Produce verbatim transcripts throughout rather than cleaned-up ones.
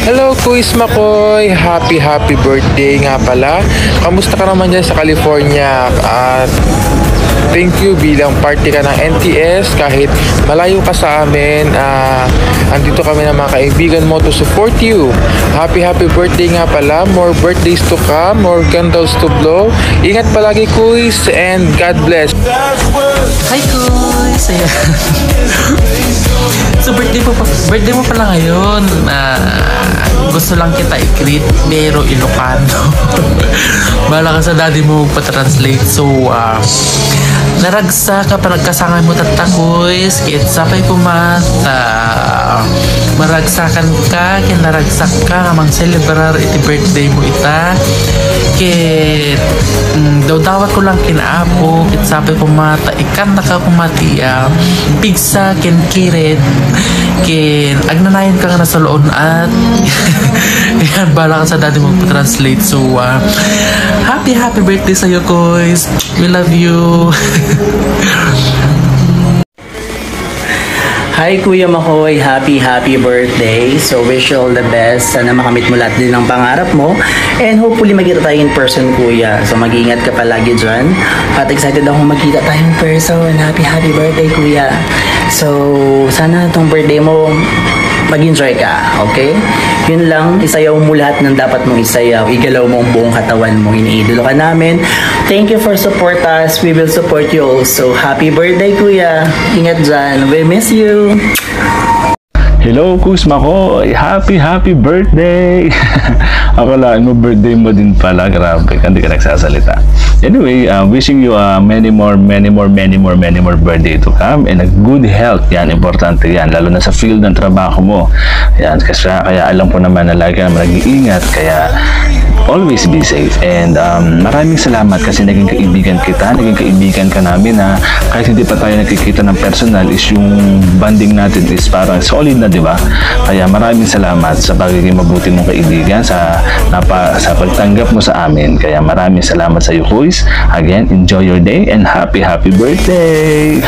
Hello, Kuis Makoy! Happy, happy birthday nga pala. Kamusta ka naman dyan sa California? At thank you bilang party ka ng N T S. Kahit malayo ka sa amin, uh, andito kami ng mga kaibigan mo to support you. Happy, happy birthday nga pala. More birthdays to come, more candles to blow. Ingat palagi, Kuis, and God bless. Hi, Kuis! So, birthday mo, pa, birthday mo pala ngayon. Uh, gusto lang kita i-greet, pero Ilocano. Bala ka sa daddy mo pa-translate. So, uh, naragsa ka pa nagkasangay mo tatakoys, kit sapay kumat, uh, maragsakan ka, kin naragsak ka, amang celebrar iti birthday mo ita. Kit, mm, daw dawat ko lang kinaapo, kit sapay kumata, ikan na ka kumatiya, pigsa, kin kirit, kin agnanayan ka nga na sa loon at yan, bala ka sa daddy mo pa-translate. So, uh, happy, happy birthday sa'yo, Koys. We love you. Hi Kuya Makoy, happy happy birthday. So wish you all the best. Sana makamit mo lahat din ng pangarap mo. And hopefully magkita tayo in person, Kuya. So mag-iingat ka palagi dyan. At excited ako magkita tayo in person. Happy happy birthday, Kuya. So sana itong birthday mo mag-enjoy ka, okay? Yun lang, isayaw mo lahat ng dapat mong isayaw. Igalaw mo ang buong katawan mo. Iniidolo ka namin. Thank you for support us. We will support you also. Happy birthday, Kuya. Ingat dyan. We miss you. Hello, Kus Makoy! Happy, happy birthday! Akalaan mo, birthday mo din pala. Grabe, hindi ka nagsasalita. Anyway, uh, wishing you uh, many more, many more, many more, many more birthday to come and a good health. Yan, importante yan. Lalo na sa field ng trabaho mo. Yan, kasi kaya alam ko naman na lagi ka naman nag-iingat. Kaya always be safe. And um, maraming salamat kasi naging kaibigan kita. Naging kaibigan ka namin na kahit hindi pa tayo nakikita ng personal is yung banding natin is parang solid na, di ba? Kaya maraming salamat sa pagiging mabuti mong kaibigan, sa, napa, sa pagtanggap mo sa amin. Kaya maraming salamat sa iyo, Kuis. Again, enjoy your day and happy, happy birthday!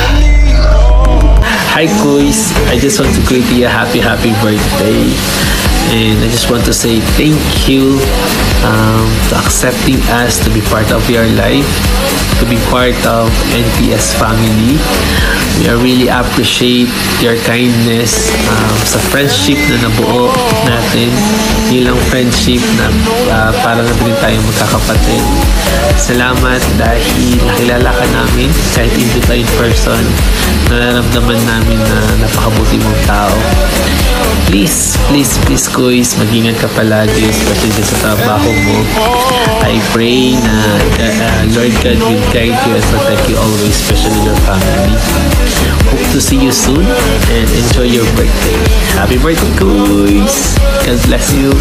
Hi, Kuis. I just want to greet you a happy, happy birthday. And I just want to say thank you um, to accepting us to be part of your life, to be part of N T S family. We really appreciate your kindness um, sa friendship na nabuo natin. Ilang friendship na uh, para na rin tayong magkakapatid. Salamat dahil nakilala ka namin kahit hindi tayo in person. Nararamdaman namin na napakabuti mong tao. Please, please, please, Kuis, mag-ingat ka palagi, especially sa trabaho mo. I pray na uh, Lord God will guide you and protect you always, especially your family. Hope to see you soon and enjoy your birthday. Happy birthday, Kuis! God bless you!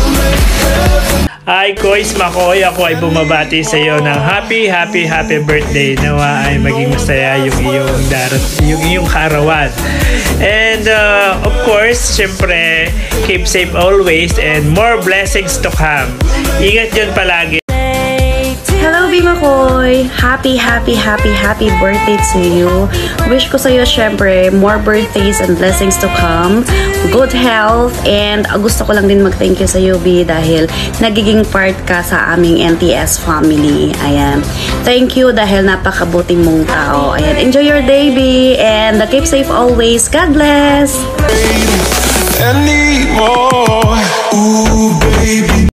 Hi, Kuis Makoy. Ako ay bumabati sa iyo ng happy, happy, happy birthday. Nawa ay maging masaya yung iyong darat, yung iyong kaarawan. And uh, of course, syempre, keep safe always and more blessings to come. Ingat yun palagi. Hello, B. Makoy! Happy, happy, happy, happy birthday to you. Wish ko sa'yo, syempre, more birthdays and blessings to come. Good health. And uh, gusto ko lang din mag-thank you sa'yo, B, dahil nagiging part ka sa aming N T S family. Ayan. Thank you dahil napakabuti mong tao. Ayan. Enjoy your day, B. And uh, keep safe always. God bless! Anymore. Ooh, baby.